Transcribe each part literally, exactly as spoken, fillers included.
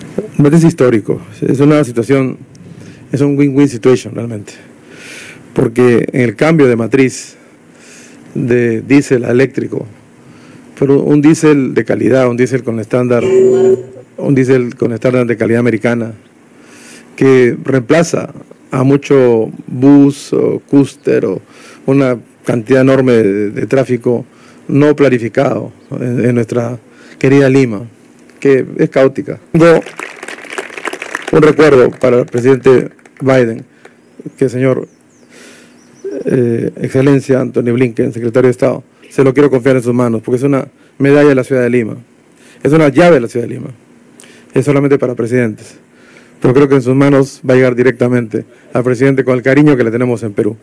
Es histórico, es una situación, es un win-win situation realmente, porque en el cambio de matriz de diésel a eléctrico, pero un diésel de calidad, un diésel con estándar, un diésel con estándar de calidad americana, que reemplaza a mucho bus o cúster o una cantidad enorme de, de tráfico no planificado en, en nuestra querida Lima, que es caótica. Tengo un recuerdo para el presidente Biden, que el señor eh, Excelencia Anthony Blinken, secretario de Estado, se lo quiero confiar en sus manos, porque es una medalla de la ciudad de Lima, es una llave de la ciudad de Lima, es solamente para presidentes, pero creo que en sus manos va a llegar directamente al presidente con el cariño que le tenemos en Perú.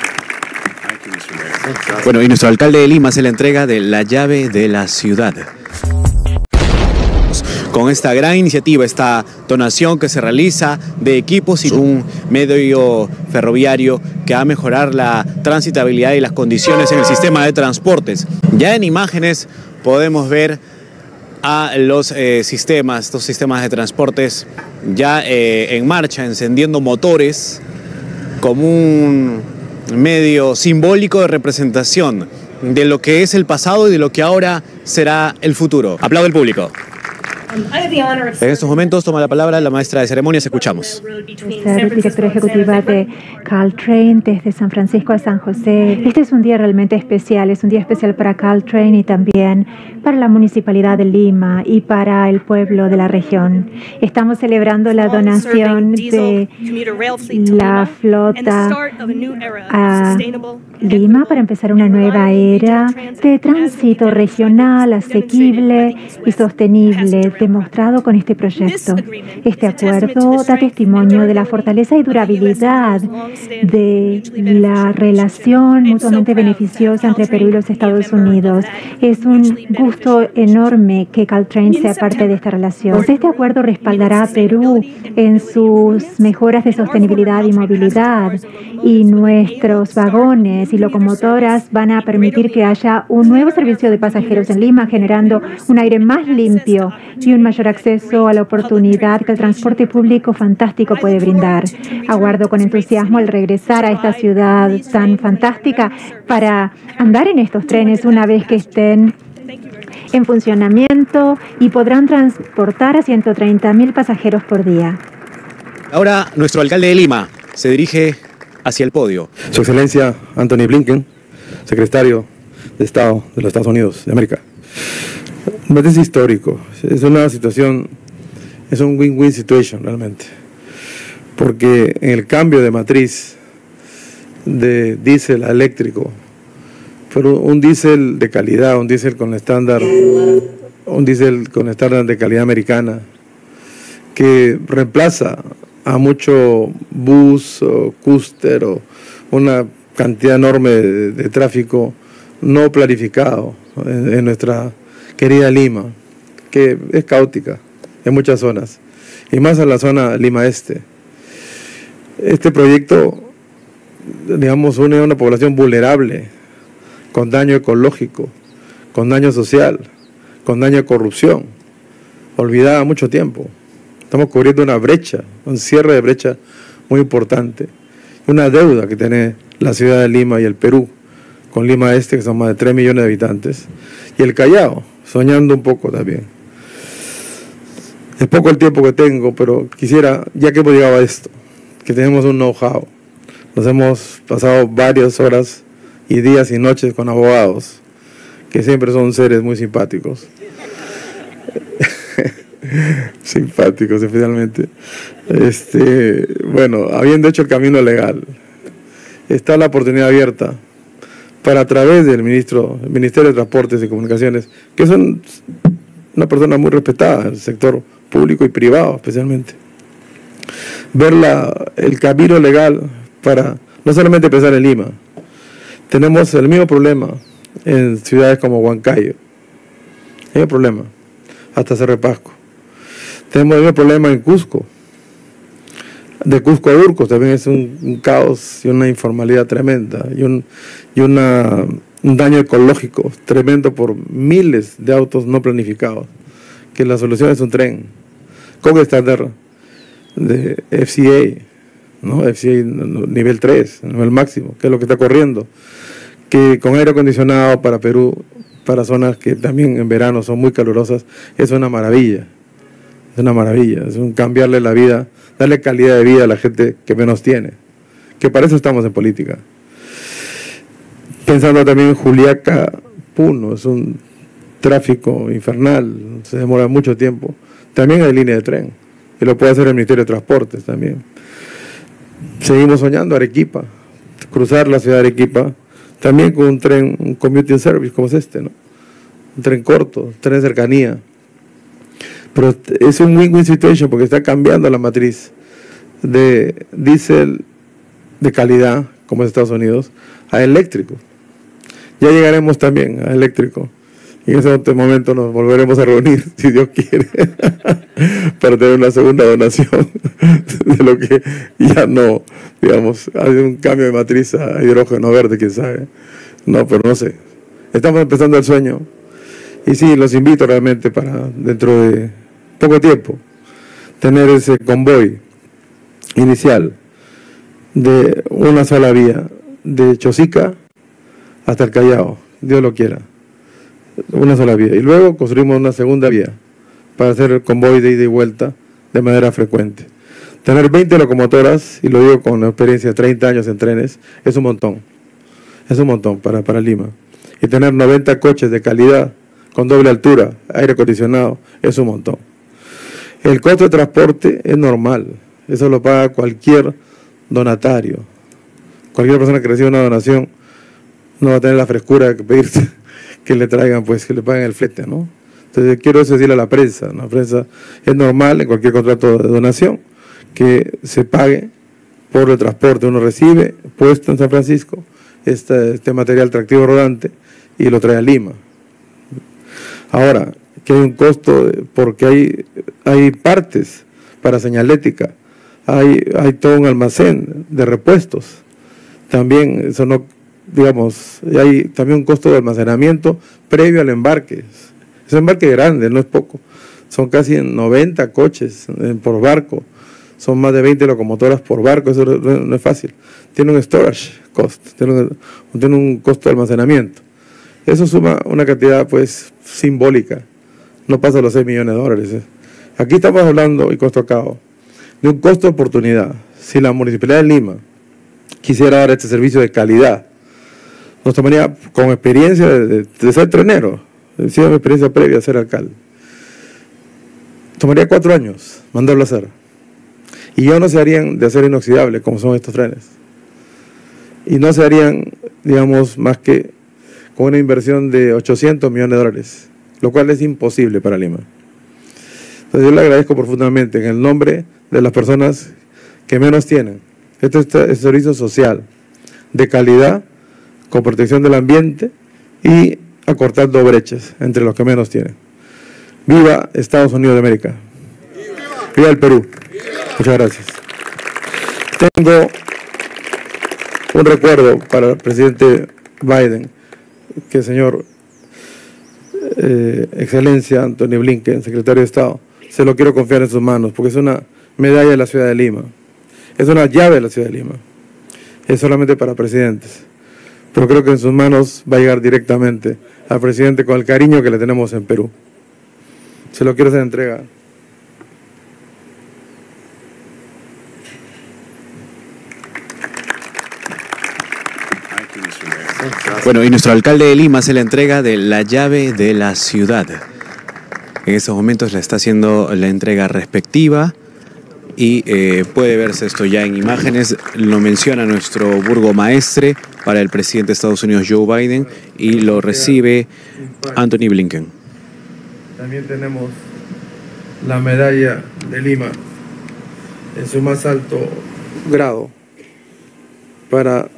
Bueno, y nuestro alcalde de Lima se le entrega de la llave de la ciudad. Con esta gran iniciativa, esta donación que se realiza de equipos y un medio ferroviario que va a mejorar la transitabilidad y las condiciones en el sistema de transportes. Ya en imágenes podemos ver a los eh, sistemas, estos sistemas de transportes ya eh, en marcha, encendiendo motores como un medio simbólico de representación de lo que es el pasado y de lo que ahora será el futuro. Aplaude el público. En estos momentos toma la palabra la maestra de ceremonias, escuchamos. Ser directora ejecutiva de Caltrain desde San Francisco a San José. Este es un día realmente especial, es un día especial para Caltrain y también para la Municipalidad de Lima y para el pueblo de la región. Estamos celebrando la donación de la flota a Lima para empezar una nueva era de tránsito regional, asequible y sostenible, demostrado con este proyecto. Este acuerdo da testimonio de la fortaleza y durabilidad de la relación mutuamente beneficiosa entre Perú y los Estados Unidos. Es un gusto enorme que Caltrain sea parte de esta relación. Este acuerdo respaldará a Perú en sus mejoras de sostenibilidad y movilidad, y nuestros vagones y locomotoras van a permitir que haya un nuevo servicio de pasajeros en Lima, generando un aire más limpio y un mayor acceso a la oportunidad que el transporte público fantástico puede brindar. Aguardo con entusiasmo el regresar a esta ciudad tan fantástica para andar en estos trenes una vez que estén en funcionamiento y podrán transportar a ciento treinta mil pasajeros por día. Ahora nuestro alcalde de Lima se dirige hacia el podio. Su Excelencia Anthony Blinken, secretario de Estado de los Estados Unidos de América. Es histórico, es una situación, es un win-win situation realmente, porque en el cambio de matriz de diésel a eléctrico, pero un diésel de calidad, un diésel con estándar, un diésel con estándar de calidad americana, que reemplaza a mucho bus o cúster o una cantidad enorme de, de tráfico no planificado en, en nuestra querida Lima, que es caótica en muchas zonas, y más en la zona Lima Este. Este proyecto, digamos, une a una población vulnerable, con daño ecológico, con daño social, con daño de corrupción, olvidada mucho tiempo. Estamos cubriendo una brecha, un cierre de brecha muy importante, una deuda que tiene la ciudad de Lima y el Perú, con Lima Este, que son más de tres millones de habitantes, y el Callao, soñando un poco también. Es poco el tiempo que tengo, pero quisiera, ya que hemos llegado a esto, que tenemos un know-how, nos hemos pasado varias horas y días y noches con abogados, que siempre son seres muy simpáticos. Simpáticos, especialmente. Este, bueno, habiendo hecho el camino legal, está la oportunidad abierta para, a través del ministro, el Ministerio de Transportes y Comunicaciones, que son una persona muy respetada en el sector público y privado especialmente, ver la, el camino legal para no solamente pensar en Lima. Tenemos el mismo problema en ciudades como Huancayo, hay un problema, hasta Cerro Pasco. Tenemos el mismo problema en Cusco. De Cusco a Urcos también es un, un caos y una informalidad tremenda y un, y una, un daño ecológico tremendo por miles de autos no planificados, que la solución es un tren con estándar de F C A, ¿no? F C A nivel tres, nivel máximo, que es lo que está corriendo, que con aire acondicionado para Perú, para zonas que también en verano son muy calurosas, es una maravilla, es una maravilla, es un cambiarle la vida, darle calidad de vida a la gente que menos tiene, que para eso estamos en política. Pensando también en Juliaca, Puno, es un tráfico infernal, se demora mucho tiempo, también hay línea de tren, y lo puede hacer el Ministerio de Transportes también. Seguimos soñando Arequipa, cruzar la ciudad de Arequipa, también con un tren, un commuting service como es este, ¿no? Un tren corto, tren de cercanía. Pero es un win-win situation porque está cambiando la matriz de diésel de calidad, como es Estados Unidos, a eléctrico. Ya llegaremos también a eléctrico. Y en ese momento nos volveremos a reunir, si Dios quiere, para tener una segunda donación de lo que ya no, digamos, hay un cambio de matriz a hidrógeno verde, quién sabe. No, pero no sé. Estamos empezando el sueño. Y sí, los invito realmente para dentro de poco tiempo tener ese convoy inicial de una sola vía, de Chosica hasta el Callao, Dios lo quiera. Una sola vía, y luego construimos una segunda vía para hacer el convoy de ida y vuelta de manera frecuente. Tener veinte locomotoras, y lo digo con la experiencia de treinta años en trenes, es un montón, es un montón para, para Lima. Y tener noventa coches de calidad, con doble altura, aire acondicionado, es un montón. El costo de transporte es normal, eso lo paga cualquier donatario. Cualquier persona que reciba una donación no va a tener la frescura de pedirse que le traigan, pues, que le paguen el flete, ¿no? Entonces, quiero decirle a la prensa, la prensa es normal en cualquier contrato de donación que se pague por el transporte. Uno recibe, puesto en San Francisco, este, este material tractivo rodante y lo trae a Lima. Ahora, que hay un costo, porque hay, hay partes para señalética, hay, hay todo un almacén de repuestos. También, eso no... digamos, hay también un costo de almacenamiento previo al embarque. Es un embarque grande, no es poco. Son casi noventa coches por barco, son más de veinte locomotoras por barco, eso no es fácil. Tiene un storage cost, tiene un, tiene un costo de almacenamiento. Eso suma una cantidad, pues, simbólica, no pasa los seis millones de dólares. Aquí estamos hablando, y costo a cabo, de un costo de oportunidad. Si la Municipalidad de Lima quisiera dar este servicio de calidad, nos tomaría, con experiencia de, de, de ser trenero, decía mi experiencia previa a ser alcalde, tomaría cuatro años mandarlo a hacer. Y ya no se harían de acero inoxidable, como son estos trenes. Y no se harían, digamos, más que con una inversión de ochocientos millones de dólares, lo cual es imposible para Lima. Entonces yo le agradezco profundamente en el nombre de las personas que menos tienen. Este es el servicio social de calidad, con protección del ambiente y acortando brechas entre los que menos tienen. ¡Viva Estados Unidos de América! ¡Viva el Perú! Muchas gracias. Tengo un recuerdo para el presidente Biden, que el señor eh, Excelencia Antony Blinken, secretario de Estado, se lo quiero confiar en sus manos, porque es una medalla de la ciudad de Lima, es una llave de la ciudad de Lima, es solamente para presidentes. Pero creo que en sus manos va a llegar directamente al presidente con el cariño que le tenemos en Perú. Se lo quiero hacer entrega. Bueno, y nuestro alcalde de Lima se le entrega de la llave de la ciudad. En estos momentos le está haciendo la entrega respectiva. Y eh, puede verse esto ya en imágenes, lo menciona nuestro burgomaestre para el presidente de Estados Unidos, Joe Biden, y lo recibe Antony Blinken. También tenemos la medalla de Lima en su más alto grado para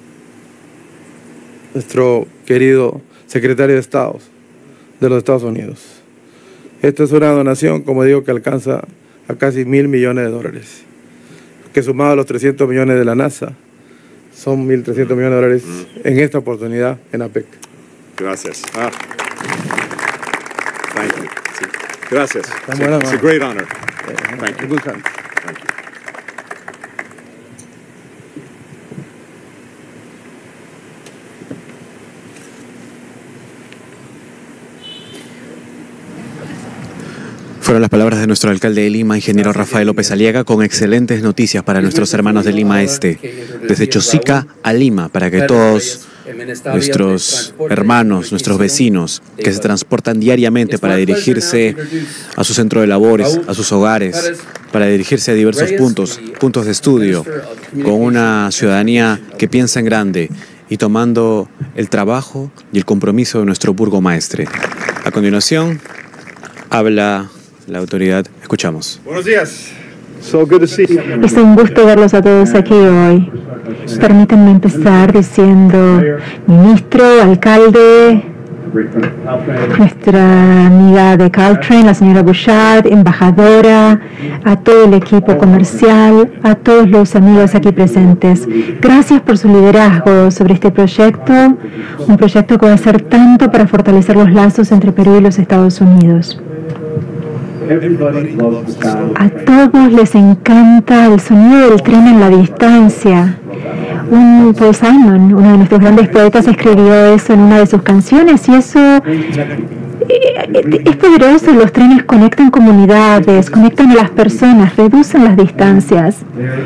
nuestro querido secretario de Estado de los Estados Unidos. Esta es una donación, como digo, que alcanza a casi mil millones de dólares, que sumado a los trescientos millones de la NASA, son mil trescientos millones de dólares mm. en esta oportunidad en APEC. Gracias. Ah. Thank you. Sí. Gracias. Sí. It's a great honor. Thank you. Good hand. Thank you. Fueron las palabras de nuestro alcalde de Lima, ingeniero Rafael López Aliaga, con excelentes noticias para nuestros hermanos de Lima Este, desde Chosica a Lima, para que todos nuestros hermanos, nuestros vecinos, que se transportan diariamente para dirigirse a su centro de labores, a sus hogares, para dirigirse a diversos puntos, puntos de estudio, con una ciudadanía que piensa en grande y tomando el trabajo y el compromiso de nuestro burgomaestre. A continuación, habla la autoridad. Escuchamos. Buenos días. So good to see you. Es un gusto verlos a todos aquí hoy. Permítanme empezar diciendo, ministro, alcalde, nuestra amiga de Caltrain, la señora Bouchard, embajadora, a todo el equipo comercial, a todos los amigos aquí presentes. Gracias por su liderazgo sobre este proyecto, un proyecto que va a hacer tanto para fortalecer los lazos entre Perú y los Estados Unidos. A todos les encanta el sonido del tren en la distancia. Un Paul Simon, uno de nuestros grandes poetas, escribió eso en una de sus canciones y eso es poderoso. Los trenes conectan comunidades, conectan a las personas, reducen las distancias.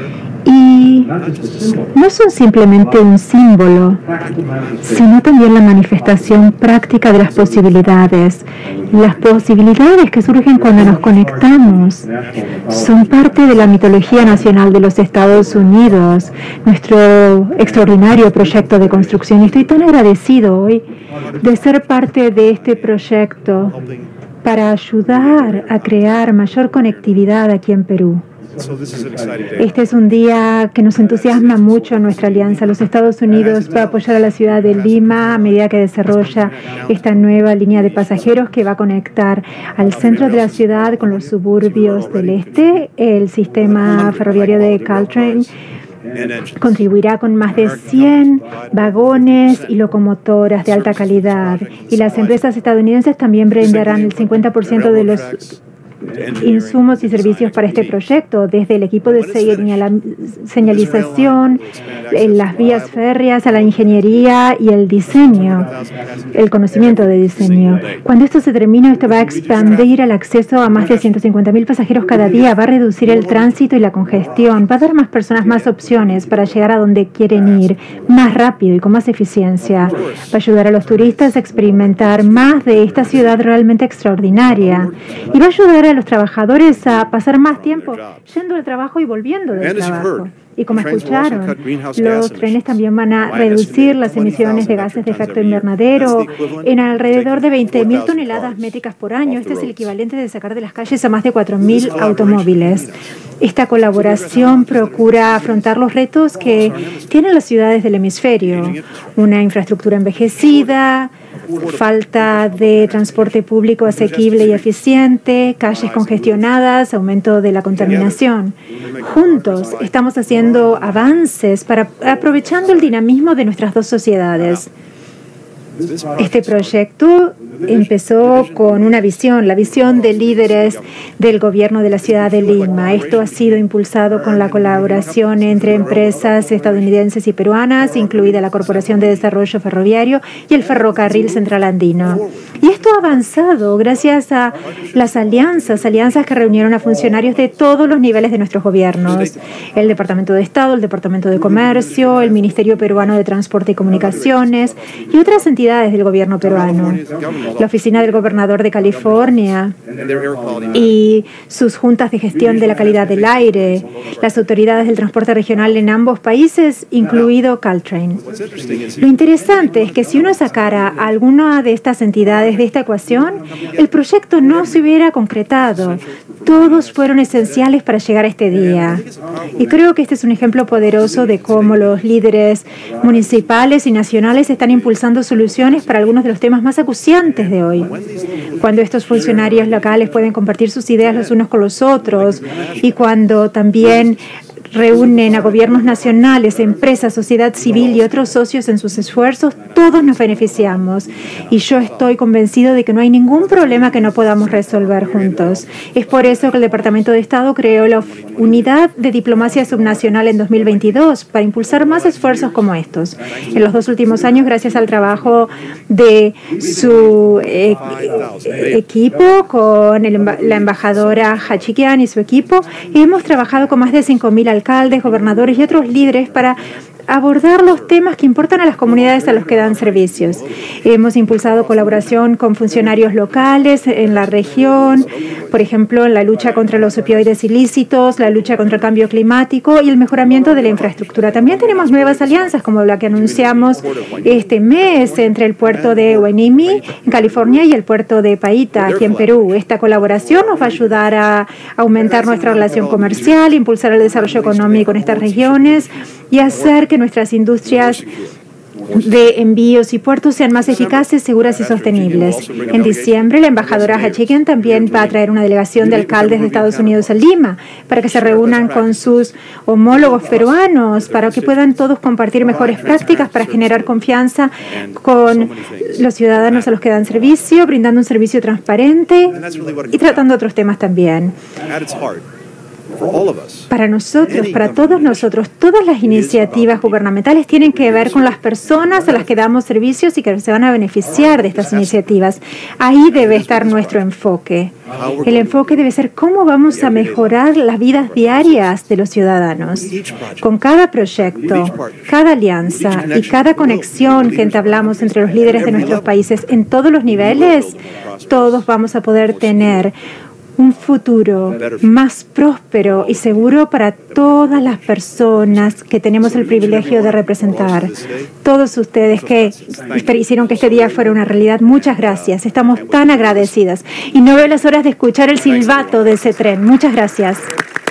Y no son simplemente un símbolo, sino también la manifestación práctica de las posibilidades. Las posibilidades que surgen cuando nos conectamos son parte de la mitología nacional de los Estados Unidos, nuestro extraordinario proyecto de construcción. Y estoy tan agradecido hoy de ser parte de este proyecto para ayudar a crear mayor conectividad aquí en Perú. Este es un día que nos entusiasma mucho en nuestra alianza. Los Estados Unidos va a apoyar a la ciudad de Lima a medida que desarrolla esta nueva línea de pasajeros que va a conectar al centro de la ciudad con los suburbios del este. El sistema ferroviario de Caltrain contribuirá con más de cien vagones y locomotoras de alta calidad. Y las empresas estadounidenses también brindarán el cincuenta por ciento de los insumos y servicios para este proyecto, desde el equipo de señalización, las vías férreas, a la ingeniería y el diseño, el conocimiento de diseño. Cuando esto se termine, esto va a expandir el acceso a más de ciento cincuenta mil pasajeros cada día, va a reducir el tránsito y la congestión, va a dar más personas más opciones para llegar a donde quieren ir más rápido y con más eficiencia, va a ayudar a los turistas a experimentar más de esta ciudad realmente extraordinaria y va a ayudar a los trabajadores a pasar más tiempo yendo al trabajo y volviendo del trabajo. Y como escucharon, los trenes también van a reducir las emisiones de gases de efecto invernadero en alrededor de veinte mil toneladas métricas por año. Este es el equivalente de sacar de las calles a más de cuatro mil automóviles. Esta colaboración procura afrontar los retos que tienen las ciudades del hemisferio. Una infraestructura envejecida, falta de transporte público asequible y eficiente, calles congestionadas, aumento de la contaminación. Juntos estamos haciendo avances para aprovechando el dinamismo de nuestras dos sociedades. Este proyecto empezó con una visión, la visión de líderes del gobierno de la ciudad de Lima. Esto ha sido impulsado con la colaboración entre empresas estadounidenses y peruanas, incluida la Corporación de Desarrollo Ferroviario y el Ferrocarril Central Andino. Y esto ha avanzado gracias a las alianzas, alianzas que reunieron a funcionarios de todos los niveles de nuestros gobiernos. El Departamento de Estado, el Departamento de Comercio, el Ministerio Peruano de Transporte y Comunicaciones y otras entidades del gobierno peruano. La Oficina del Gobernador de California y sus juntas de gestión de la calidad del aire, las autoridades del transporte regional en ambos países, incluido Caltrain. Lo interesante es que si uno sacara a alguna de estas entidades de esta ecuación, el proyecto no se hubiera concretado. Todos fueron esenciales para llegar a este día. Y creo que este es un ejemplo poderoso de cómo los líderes municipales y nacionales están impulsando soluciones para algunos de los temas más acuciantes de hoy. Cuando estos funcionarios locales pueden compartir sus ideas los unos con los otros y cuando también reúnen a gobiernos nacionales, empresas, sociedad civil y otros socios en sus esfuerzos, todos nos beneficiamos. Y yo estoy convencido de que no hay ningún problema que no podamos resolver juntos. Es por eso que el Departamento de Estado creó la Unidad de Diplomacia Subnacional en dos mil veintidós para impulsar más esfuerzos como estos. En los dos últimos años, gracias al trabajo de su eh, equipo con el, la embajadora Hachikian y su equipo, hemos trabajado con más de cinco mil alcaldes, gobernadores y otros líderes para abordar los temas que importan a las comunidades a los que dan servicios. Hemos impulsado colaboración con funcionarios locales en la región, por ejemplo, en la lucha contra los opioides ilícitos, la lucha contra el cambio climático y el mejoramiento de la infraestructura. También tenemos nuevas alianzas, como la que anunciamos este mes entre el puerto de Hueneme, en California, y el puerto de Paita, aquí en Perú. Esta colaboración nos va a ayudar a aumentar nuestra relación comercial, impulsar el desarrollo económico en estas regiones y hacer que nuestras industrias de envíos y puertos sean más eficaces, seguras y sostenibles. En diciembre, la embajadora Hachikian también va a traer una delegación de alcaldes de Estados Unidos a Lima para que se reúnan con sus homólogos peruanos, para que puedan todos compartir mejores prácticas para generar confianza con los ciudadanos a los que dan servicio, brindando un servicio transparente y tratando otros temas también. Para nosotros, para todos nosotros, todas las iniciativas gubernamentales tienen que ver con las personas a las que damos servicios y que se van a beneficiar de estas iniciativas. Ahí debe estar nuestro enfoque. El enfoque debe ser cómo vamos a mejorar las vidas diarias de los ciudadanos. Con cada proyecto, cada alianza y cada conexión que entablamos entre los líderes de nuestros países en todos los niveles, todos vamos a poder tener un futuro más próspero y seguro para todas las personas que tenemos el privilegio de representar. Todos ustedes que hicieron que este día fuera una realidad, muchas gracias. Estamos tan agradecidas. Y no veo las horas de escuchar el silbato de ese tren. Muchas gracias.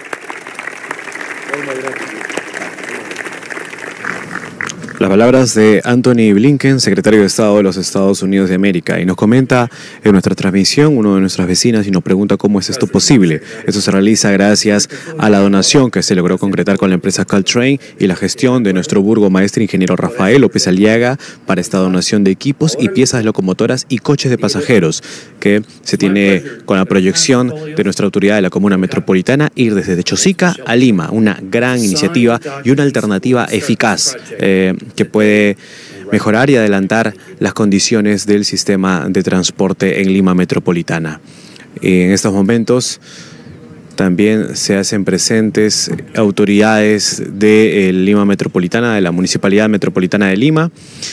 Las palabras de Antony Blinken, secretario de Estado de los Estados Unidos de América, y nos comenta en nuestra transmisión uno de nuestras vecinas y nos pregunta cómo es esto posible. Esto se realiza gracias a la donación que se logró concretar con la empresa Caltrain y la gestión de nuestro burgomaestre ingeniero Rafael López Aliaga para esta donación de equipos y piezas locomotoras y coches de pasajeros que se tiene con la proyección de nuestra autoridad de la Comuna Metropolitana ir desde Chosica a Lima, una gran iniciativa y una alternativa eficaz eh, que puede mejorar y adelantar las condiciones del sistema de transporte en Lima Metropolitana. En estos momentos también se hacen presentes autoridades de Lima Metropolitana, de la Municipalidad Metropolitana de Lima,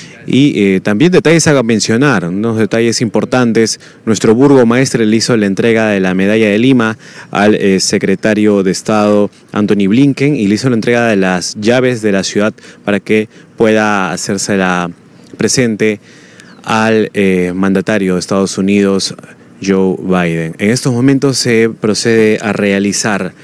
y eh, también detalles a mencionar, unos detalles importantes. Nuestro burgomaestre le hizo la entrega de la medalla de Lima al eh, secretario de Estado Antony Blinken y le hizo la entrega de las llaves de la ciudad para que pueda hacérsela presente al eh, mandatario de Estados Unidos, Joe Biden. En estos momentos se procede a realizar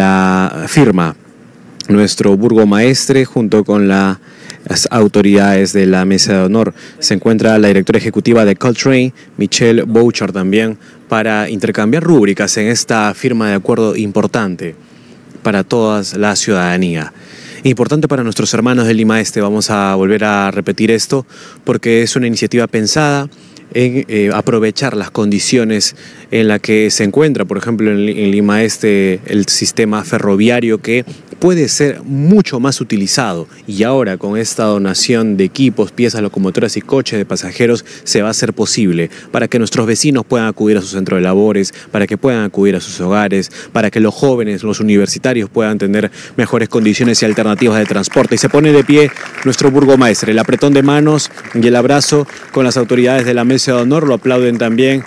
la firma. Nuestro burgomaestre junto con la las autoridades de la mesa de honor. Se encuentra la directora ejecutiva de Caltrain, Michelle Bouchard, también para intercambiar rúbricas en esta firma de acuerdo importante para toda la ciudadanía. Importante para nuestros hermanos de Lima Este, vamos a volver a repetir esto, porque es una iniciativa pensada en eh, aprovechar las condiciones en las que se encuentra, por ejemplo, en, en Lima Este, el sistema ferroviario que puede ser mucho más utilizado, y ahora con esta donación de equipos, piezas locomotoras y coches de pasajeros se va a hacer posible para que nuestros vecinos puedan acudir a su centro de labores, para que puedan acudir a sus hogares, para que los jóvenes, los universitarios puedan tener mejores condiciones y alternativas de transporte. Y se pone de pie nuestro burgomaestre, el apretón de manos y el abrazo con las autoridades de la mesa de honor, lo aplauden también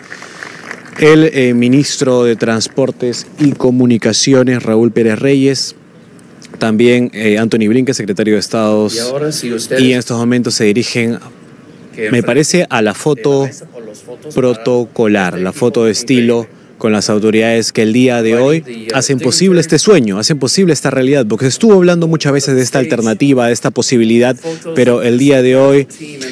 el eh, ministro de Transportes y Comunicaciones, Raúl Pérez Reyes, también eh, Antony Blinken, secretario de Estado, y, ahora, si y en estos momentos se dirigen, me parece, a la foto protocolar, la foto de estilo con las autoridades que el día de hoy hacen posible este sueño, hacen posible esta realidad, porque se estuvo hablando muchas veces de esta alternativa, de esta posibilidad, pero el día de hoy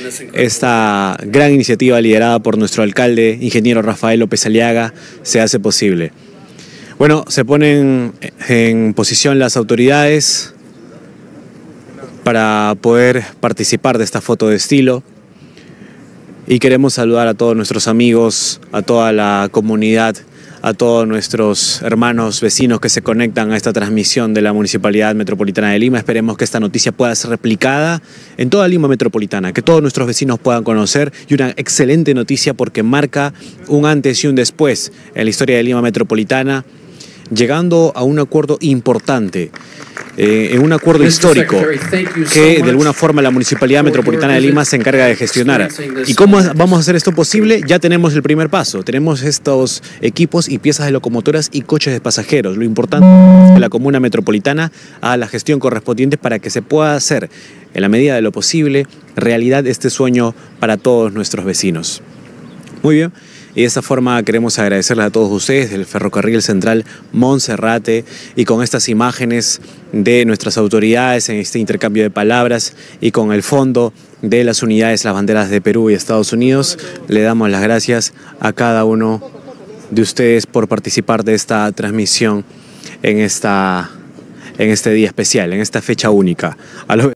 esta gran iniciativa liderada por nuestro alcalde, ingeniero Rafael López Aliaga, se hace posible. Bueno, se ponen en posición las autoridades para poder participar de esta foto de estilo. Y queremos saludar a todos nuestros amigos, a toda la comunidad, a todos nuestros hermanos vecinos que se conectan a esta transmisión de la Municipalidad Metropolitana de Lima. Esperemos que esta noticia pueda ser replicada en toda Lima Metropolitana, que todos nuestros vecinos puedan conocer, y una excelente noticia porque marca un antes y un después en la historia de Lima Metropolitana, llegando a un acuerdo importante, eh, en un acuerdo histórico que de alguna forma la Municipalidad Metropolitana de Lima se encarga de gestionar. ¿Y cómo vamos a hacer esto posible? Ya tenemos el primer paso, tenemos estos equipos y piezas de locomotoras y coches de pasajeros. Lo importante es que la Comuna Metropolitana haga la gestión correspondiente para que se pueda hacer, en la medida de lo posible, realidad este sueño para todos nuestros vecinos. Muy bien. Y de esta forma queremos agradecerles a todos ustedes del Ferrocarril Central Monserrate, y con estas imágenes de nuestras autoridades en este intercambio de palabras y con el fondo de las unidades, las banderas de Perú y Estados Unidos, le damos las gracias a cada uno de ustedes por participar de esta transmisión en, esta, en este día especial, en esta fecha única. A los